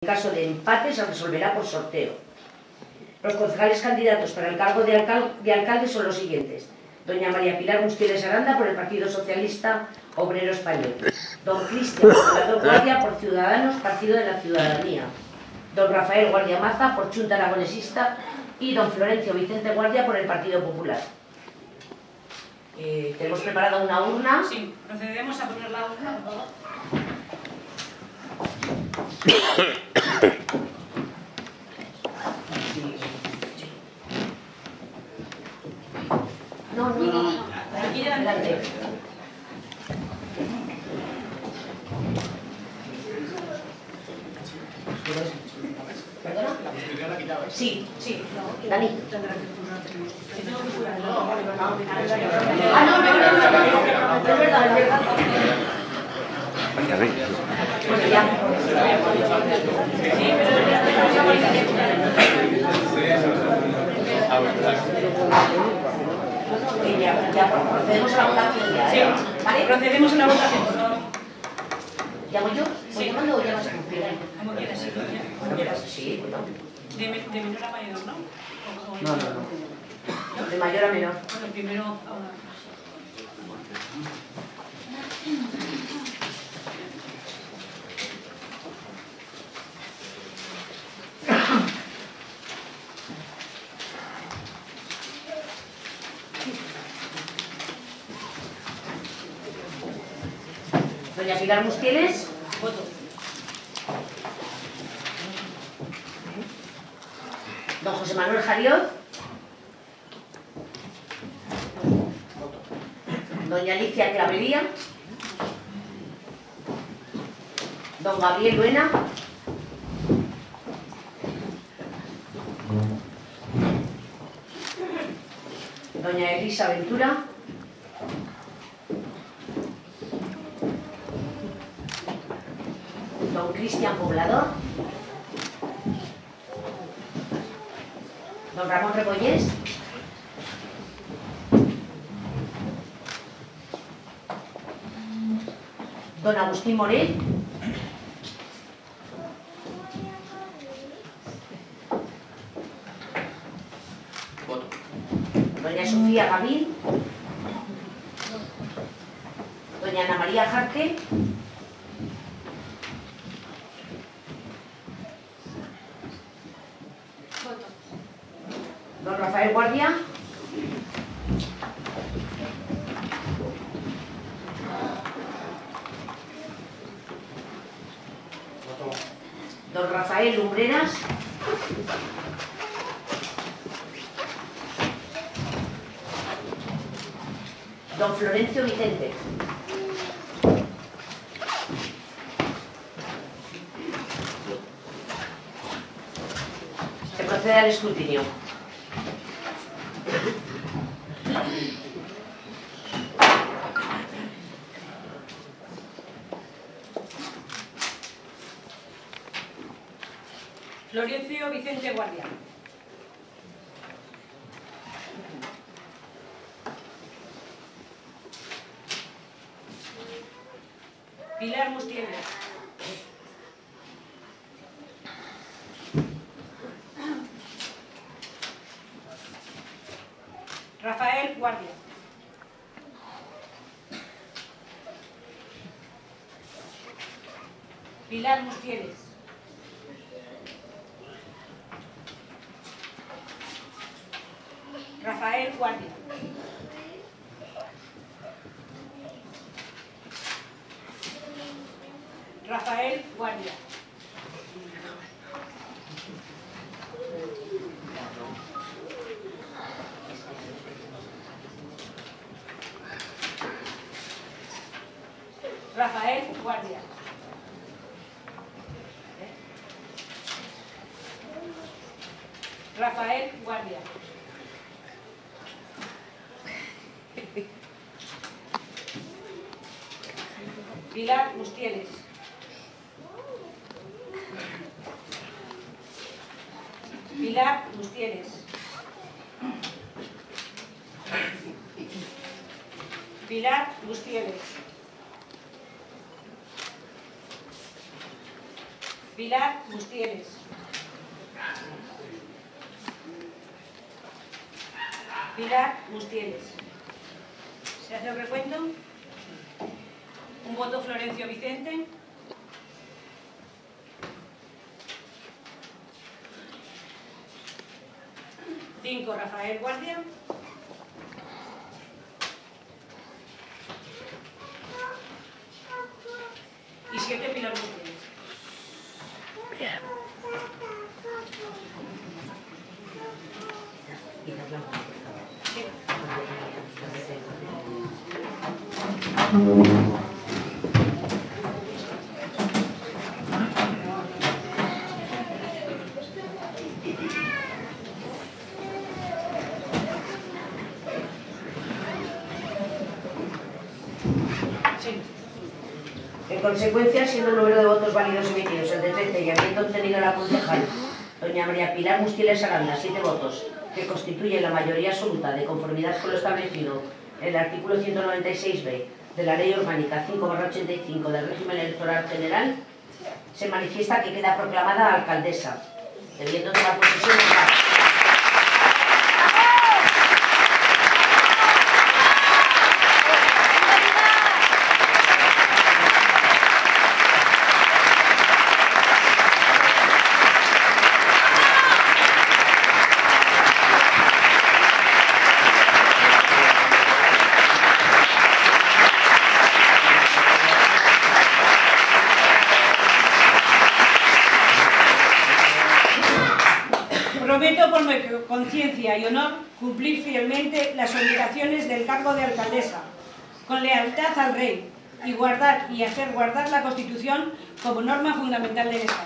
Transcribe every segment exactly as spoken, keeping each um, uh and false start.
En caso de empate se resolverá por sorteo. Los concejales candidatos para el cargo de, alcal de alcalde son los siguientes: doña María Pilar Mustieles Aranda por el Partido Socialista Obrero Español, don Cristian Poblador Guardia por Ciudadanos, Partido de la Ciudadanía, don Rafael Guardia Maza por Chunta Aragonesista y don Florencio Vicente Guardia por el Partido Popular. Eh, tenemos preparada una urna. Sí, procedemos a poner la urna, por favor. No, no, no, no. Aquí delante. ¿Perdona? Sí, sí. Dani. Ah, no, no, no, no, no. Es verdad, es verdad. Bueno, ya. Y ya, ya procedemos a la votación ya, ¿eh? ¿Vale? Procedemos a la votación, por favor. ¿Llamo yo? ¿Voy Sí. llamando o llamas tú? Como quieras, sí. Bueno, pues sí, bueno. De, me- de menor a mayor, ¿no? O- o- No, no, no. De mayor a menor. Bueno, primero... ahora. Doña Pilar Mustieles. Voto. Don José Manuel Jariot. Doña Alicia Clavería. Don Gabriel Luena. Doña Elisa Ventura. Don Cristian Poblador. Don Ramón Rebollés. Don Agustín Morell. Doña Sofía Gavín. Doña Ana María Jarque. Don Rafael Guardia. Don Rafael Lumbreras. Don Florencio Vicente. Se procede al escrutinio. Florencio Vicente Guardia. Pilar Mustieles. Rafael Guardia. Pilar Mustieles. Rafael Guardia. Rafael Guardia. Rafael Guardia. Rafael Guardia. Pilar Mustieles. Pilar Mustieles. Pilar Mustieles. Pilar Mustieles. Pilar Mustieles. ¿Se hace el recuento? Un voto Florencio Vicente. Cinco Rafael Guardia. Y siete Pilar Mustieles. Bien. En consecuencia, siendo el número de votos válidos emitidos el de trece y habiendo obtenido la concejal doña María Pilar Mustieles Aranda siete votos, que constituyen la mayoría absoluta de conformidad con lo establecido en el artículo ciento noventa y seis b de la Ley Orgánica cinco barra ochenta y cinco del Régimen Electoral General, se manifiesta que queda proclamada alcaldesa, debiendo tomar posesión de la... Prometo por mi conciencia y honor cumplir fielmente las obligaciones del cargo de alcaldesa, con lealtad al Rey, y guardar y hacer guardar la Constitución como norma fundamental del Estado.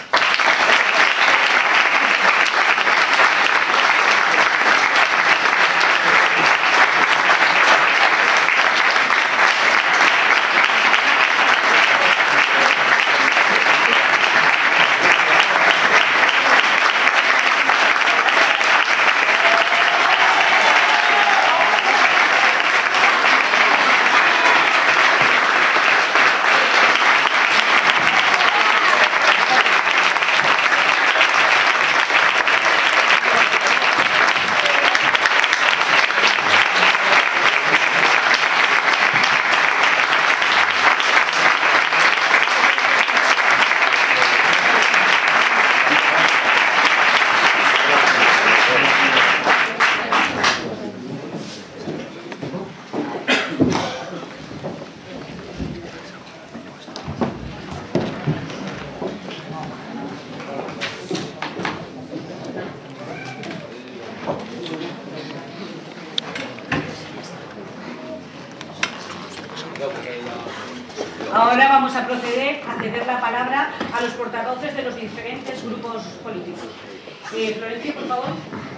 Ahora vamos a proceder a ceder la palabra a los portavoces de los diferentes grupos políticos. Eh, Florencio, por favor.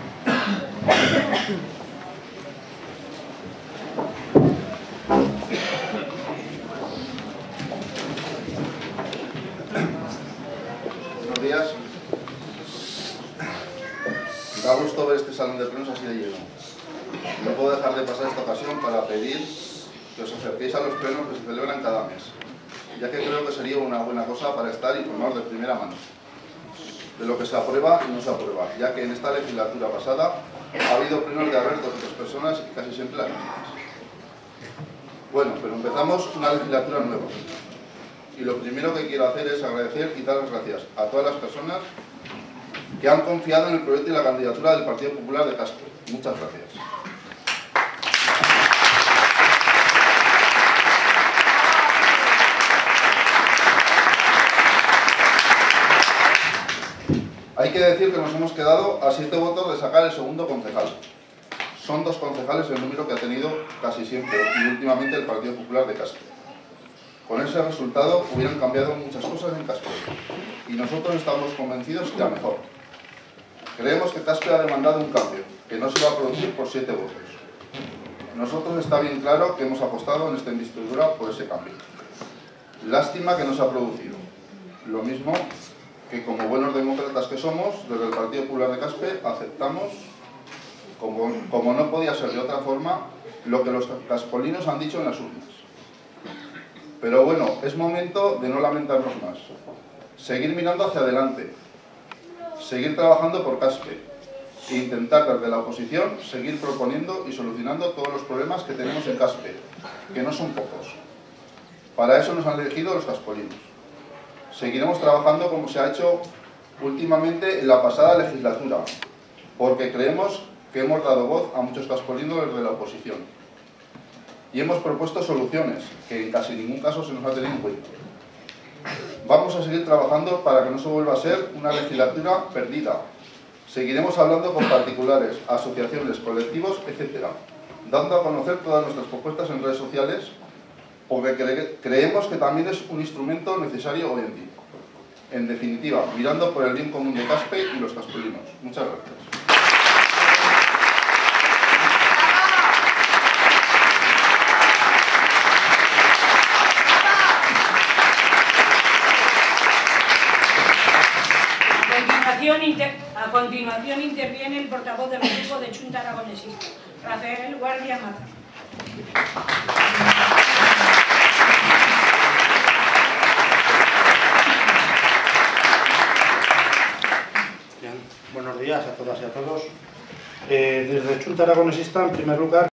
Buenos días. Da gusto ver este salón de plenos así de lleno. No puedo dejar de pasar esta ocasión para pedir que os acerquéis a los plenos que se celebran cada mes, ya que creo que sería una buena cosa para estar informados de primera mano de lo que se aprueba y no se aprueba, ya que en esta legislatura pasada ha habido plenos de haber dos o tres personas y casi siempre las mismas. Bueno, pero empezamos una legislatura nueva y lo primero que quiero hacer es agradecer y dar las gracias a todas las personas que han confiado en el proyecto y la candidatura del Partido Popular de Caspe. Muchas gracias. Hay que decir que nos hemos quedado a siete votos de sacar el segundo concejal. Son dos concejales el número que ha tenido casi siempre y últimamente el Partido Popular de Caspe. Con ese resultado hubieran cambiado muchas cosas en Caspe y nosotros estamos convencidos que a mejor. Creemos que Caspe ha demandado un cambio, que no se va a producir por siete votos. Nosotros está bien claro que hemos apostado en esta investidura por ese cambio. Lástima que no se ha producido. Lo mismo que como buenos demócratas que somos, desde el Partido Popular de Caspe aceptamos, como, como no podía ser de otra forma, lo que los caspolinos han dicho en las urnas. Pero bueno, es momento de no lamentarnos más. seguir mirando hacia adelante, seguir trabajando por Caspe e intentar desde la oposición seguir proponiendo y solucionando todos los problemas que tenemos en Caspe, que no son pocos. Para eso nos han elegido los caspolinos. Seguiremos trabajando como se ha hecho últimamente en la pasada legislatura, porque creemos que hemos dado voz a muchos caspolinos desde la oposición. Y hemos propuesto soluciones, que en casi ningún caso se nos ha tenido en cuenta. Vamos a seguir trabajando para que no se vuelva a ser una legislatura perdida. Seguiremos hablando con particulares, asociaciones, colectivos, etcétera, dando a conocer todas nuestras propuestas en redes sociales, porque cre creemos que también es un instrumento necesario hoy en día. En definitiva, mirando por el bien común de Caspe y los caspolinos. Muchas gracias. A continuación interviene el portavoz del grupo de Chunta Aragonesista, Rafael Guardia Maza. Bien, buenos días a todas y a todos. Eh, desde Chunta Aragonesista, en primer lugar,